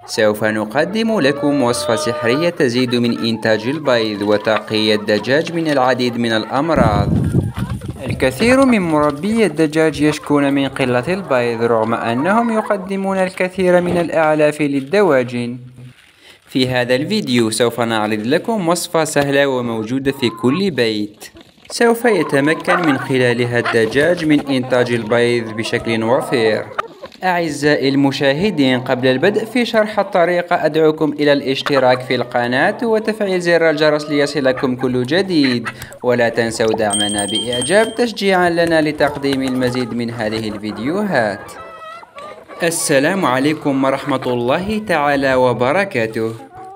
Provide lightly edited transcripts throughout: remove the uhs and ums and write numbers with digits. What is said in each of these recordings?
سوف نقدم لكم وصفة سحرية تزيد من إنتاج البيض وتقي الدجاج من العديد من الأمراض. الكثير من مربي الدجاج يشكون من قلة البيض رغم أنهم يقدمون الكثير من الأعلاف للدواجن. في هذا الفيديو سوف نعرض لكم وصفة سهلة وموجودة في كل بيت، سوف يتمكن من خلالها الدجاج من إنتاج البيض بشكل وفير. أعزائي المشاهدين، قبل البدء في شرح الطريقة أدعوكم إلى الاشتراك في القناة وتفعيل زر الجرس ليصلكم كل جديد، ولا تنسوا دعمنا بإعجاب تشجيعا لنا لتقديم المزيد من هذه الفيديوهات. السلام عليكم ورحمة الله تعالى وبركاته.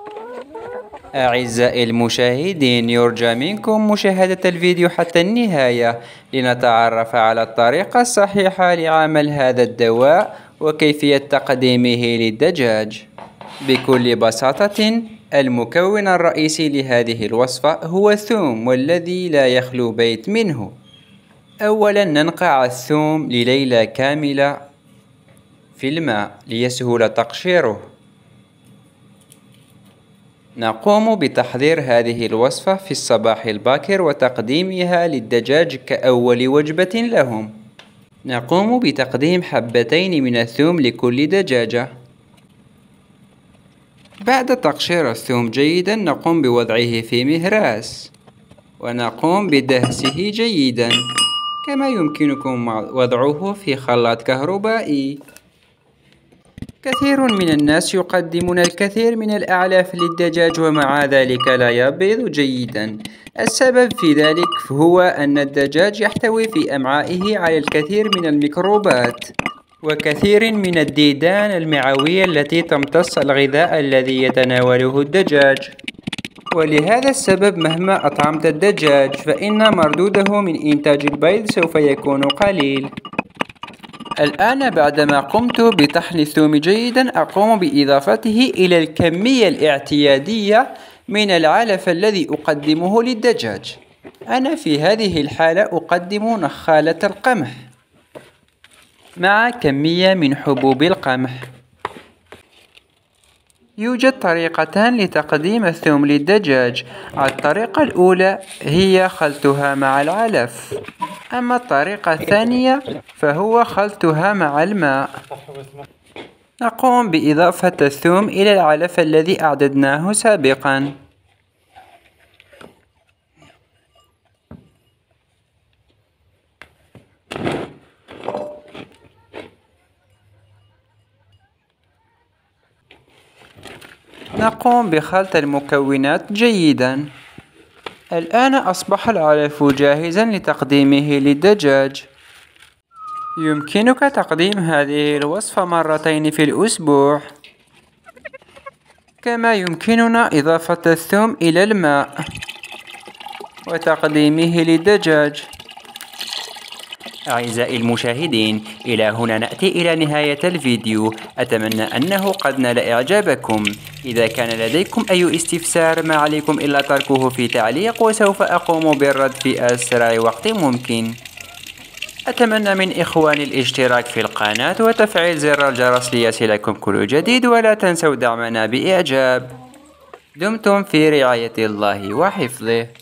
أعزائي المشاهدين، يرجى منكم مشاهدة الفيديو حتى النهاية لنتعرف على الطريقة الصحيحة لعمل هذا الدواء وكيفية تقديمه للدجاج. بكل بساطة، المكون الرئيسي لهذه الوصفة هو الثوم، والذي لا يخلو بيت منه. أولا ننقع الثوم لليلة كاملة في الماء ليسهل تقشيره. نقوم بتحضير هذه الوصفة في الصباح الباكر وتقديمها للدجاج كأول وجبة لهم. نقوم بتقديم حبتين من الثوم لكل دجاجة. بعد تقشير الثوم جيدا نقوم بوضعه في مهراس ونقوم بدهسه جيدا، كما يمكنكم وضعه في خلاط كهربائي. كثير من الناس يقدمون الكثير من الأعلاف للدجاج ومع ذلك لا يبيض جيدا. السبب في ذلك هو أن الدجاج يحتوي في أمعائه على الكثير من الميكروبات وكثير من الديدان المعوية التي تمتص الغذاء الذي يتناوله الدجاج، ولهذا السبب مهما أطعمت الدجاج فإن مردوده من إنتاج البيض سوف يكون قليل. الآن بعدما قمت بطحن الثوم جيدا أقوم بإضافته إلى الكمية الاعتيادية من العلف الذي أقدمه للدجاج. أنا في هذه الحالة أقدم نخالة القمح مع كمية من حبوب القمح. يوجد طريقتان لتقديم الثوم للدجاج. الطريقة الأولى هي خلطها مع العلف، أما الطريقة الثانية فهو خلطها مع الماء. نقوم بإضافة الثوم إلى العلف الذي أعددناه سابقا. نقوم بخلط المكونات جيدا. الآن أصبح العلف جاهزا لتقديمه للدجاج. يمكنك تقديم هذه الوصفة مرتين في الأسبوع. كما يمكننا إضافة الثوم إلى الماء وتقديمه للدجاج. أعزائي المشاهدين، إلى هنا نأتي إلى نهاية الفيديو. أتمنى أنه قد نال إعجابكم. إذا كان لديكم أي استفسار ما عليكم إلا تركه في تعليق وسوف أقوم بالرد في أسرع وقت ممكن. أتمنى من إخواني الاشتراك في القناة وتفعيل زر الجرس ليصلكم كل جديد، ولا تنسوا دعمنا بإعجاب. دمتم في رعاية الله وحفظه.